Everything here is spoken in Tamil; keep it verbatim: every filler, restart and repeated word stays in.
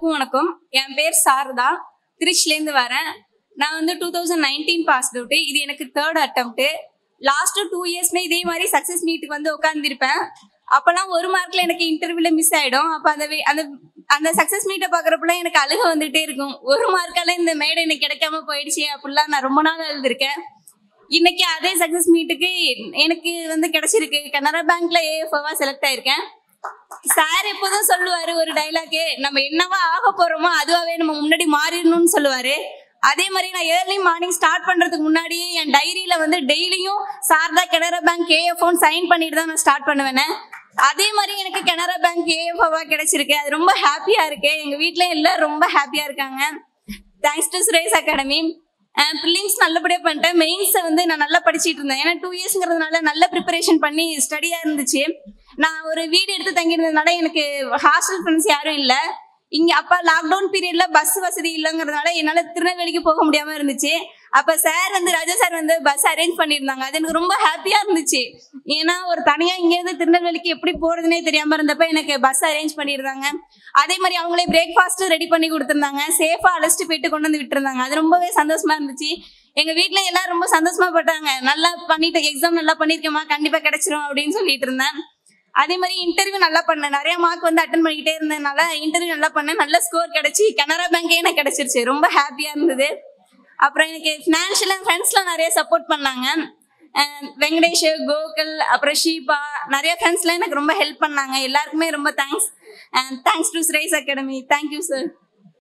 அனைவருக்கும் வணக்கம். என் பேர் சாரதா, திருச்சிலேருந்து வரேன். நான் வந்து two thousand nineteen pass out. இது எனக்கு தேர்ட் அட்டெம்ப்ட். லாஸ்ட் டூ இயர்ஸ்மே இதே மாதிரி சக்சஸ் மீட்டுக்கு வந்து உட்காந்துருப்பேன். அப்பெல்லாம் ஒரு மார்க்ல எனக்கு இன்டர்வியூல மிஸ் ஆயிடும். அப்ப அந்த அந்த அந்த சக்சஸ் மீட்டை பாக்குறப்பெல்லாம் எனக்கு அழுக வந்துட்டே இருக்கும். ஒரு மார்க்கால இந்த மேடை எனக்கு கிடைக்காம போயிடுச்சு அப்படிலாம் நான் ரொம்ப நாள் அழுதுருக்கேன். இன்னைக்கு அதே சக்சஸ் மீட்டுக்கு எனக்கு வந்து கிடைச்சிருக்கு. கனரா பேங்க்ல ஏஎஃப்ஓவா செலக்ட் ஆயிருக்கேன். சார் எப்போதும் சொல்லுவாரு ஒரு டைலாக்கு, நம்ம என்னவா ஆக போறோமோ அதுவாவே நம்ம முன்னாடி மாறிடணும்னு சொல்லுவாரு. அதே மாதிரி நான் ஏர்லி மார்னிங் ஸ்டார்ட் பண்றதுக்கு முன்னாடியே என் டைரியில வந்து டெய்லியும் சாரதா கனரா பேங்க் ஏஎஃப்ஓன்னு சைன் பண்ணிட்டு தான் நான் ஸ்டார்ட் பண்ணுவேன். அதே மாதிரி எனக்கு கனரா பேங்க் ஏஎஃப்ஓவா கிடைச்சிருக்கு. அது ரொம்ப ஹாப்பியா இருக்கு. எங்க வீட்டுல எல்லாம் ரொம்ப ஹாப்பியா இருக்காங்க. Thanks to Suresh academy. பில்லிங்ஸ் நல்லபடியா பண்ணிட்டேன். மெயின்ஸை வந்து நான் நல்லா படிச்சுட்டு இருந்தேன். ஏன்னா டூ இயர்ஸ்ங்கிறதுனால நல்ல ப்ரிப்பரேஷன் பண்ணி ஸ்டடியா இருந்துச்சு. நான் ஒரு வீடு எடுத்து தங்கியிருந்ததுனால எனக்கு ஹாஸ்டல் ஃப்ரெண்ட்ஸ் யாரும் இல்லை. இங்க அப்ப லாக்டவுன் பீரியட்ல பஸ் வசதி இல்லைங்கிறதுனால என்னால திருநெல்வேலிக்கு போக முடியாம இருந்துச்சு. அப்ப சார் வந்து ராஜா சார் வந்து பஸ் அரேஞ்ச் பண்ணியிருந்தாங்க. அது எனக்கு ரொம்ப ஹாப்பியா இருந்துச்சு. ஏன்னா ஒரு தனியா இங்க இருந்து திருநெல்வேலிக்கு எப்படி போறதுன்னே தெரியாம இருந்தப்ப எனக்கு பஸ் அரேஞ்ச் பண்ணியிருந்தாங்க. அதே மாதிரி அவங்களே பிரேக்ஃபாஸ்ட் ரெடி பண்ணி கொடுத்துருந்தாங்க. சேஃபா அழைச்சிட்டு போயிட்டு கொண்டு வந்து விட்டுருந்தாங்க. அது ரொம்பவே சந்தோஷமா இருந்துச்சு. எங்க வீட்டுல எல்லாரும் ரொம்ப சந்தோஷமா பட்டாங்க. நல்லா பண்ணிட்டு எக்ஸாம் நல்லா பண்ணிருக்கேமா, கண்டிப்பா கிடைச்சிரும் அப்படின்னு சொல்லிட்டு இருந்தேன். அதே மாதிரி இன்டர்வியூ நல்லா பண்ணேன். நிறைய மார்க் வந்து அட்டன் பண்ணிக்கிட்டே இருந்ததுனால இன்டர்வியூ நல்லா பண்ணேன். நல்ல ஸ்கோர் கிடைச்சி கனரா பேங்கே எனக்கு கிடைச்சிருச்சு. ரொம்ப ஹாப்பியா இருந்தது. அப்புறம் எனக்கு ஃபினான்ஷியலா ஃப்ரெண்ட்ஸ்லாம் நிறைய சப்போர்ட் பண்ணாங்க. வெங்கடேஷ், கோகுல், அப்புறம் ஷீபா, நிறைய ஃப்ரெண்ட்ஸ்லாம் எனக்கு ரொம்ப ஹெல்ப் பண்ணாங்க. எல்லாருக்குமே ரொம்ப thanks. Thanks to Suresh academy. Thank you sir.